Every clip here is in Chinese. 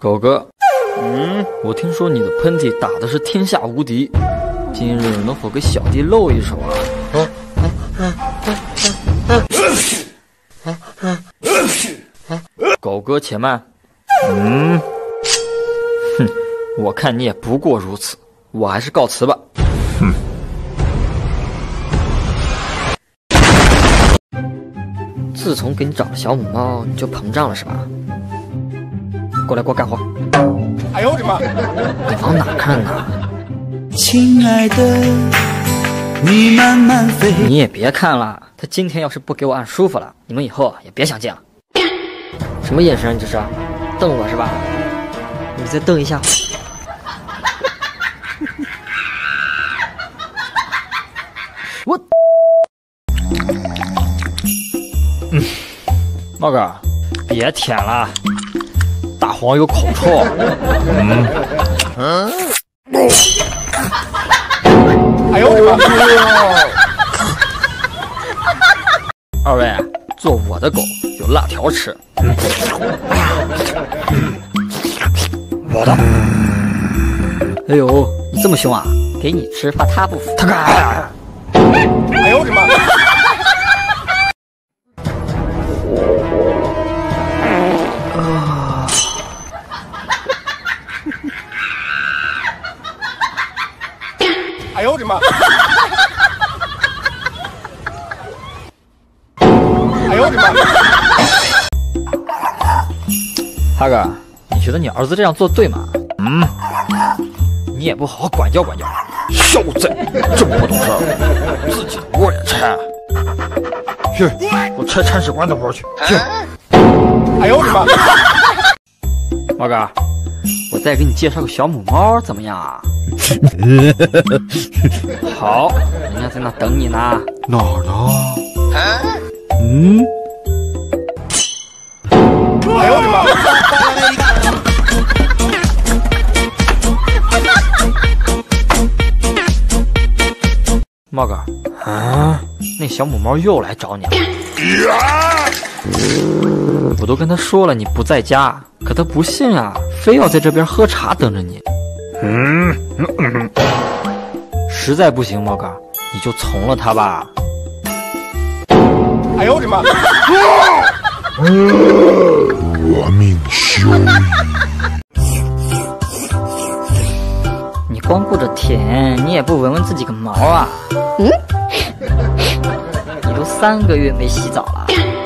狗哥，我听说你的喷嚏打的是天下无敌，今日能否给小弟露一手啊？狗哥且慢。我看你也不过如此，我还是告辞吧。自从给你找了小母猫，你就膨胀了是吧？过来给我干活！ 哎呦我的妈！ 你往哪看呢？ 亲爱的，你慢慢飞。 你也别看了，他今天要是不给我按舒服了，你们以后也别想见了。什么眼神？这是瞪我是吧？你再瞪一下。我。猫哥，别舔了，大黄有口臭。 哎呦我的妈！ 二位做我的狗有辣条吃。我的。哎呦，你这么凶啊！给你吃，怕他不服。他干！ 哎呦我的妈！哎呦我的妈！哎呦我的妈！ 哈哥，你觉得你儿子这样做对吗？你也不好好管教管教，小子，这么不懂事儿，自己的窝也拆。去，我拆铲屎官的窝去。去。 哎呦我的妈！ 猫哥，我再给你介绍个小母猫怎么样啊？好，人家在那等你呢。 哪儿呢？ 哎呦我的妈！ 猫哥，那小母猫又来找你了。我都跟他说了你不在家，可他不信啊，非要在这边喝茶等着你。实在不行，猫哥，你就从了他吧。 哎呦我的妈！ 夺命修一。 你光顾着舔，你也不闻闻自己个毛啊！你都3个月没洗澡了。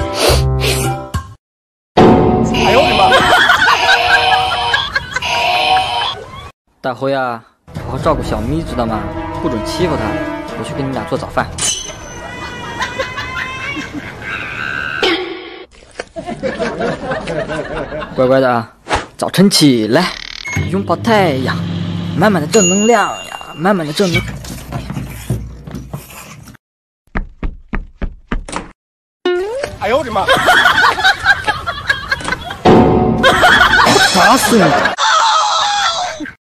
哎呦我的妈！ 大辉啊，好好照顾小咪，知道吗？不准欺负他。我去给你俩做早饭。乖乖的啊，早晨起来，拥抱太阳，满满的正能量呀，满满的正能。 哎呦我的妈！ 打死你！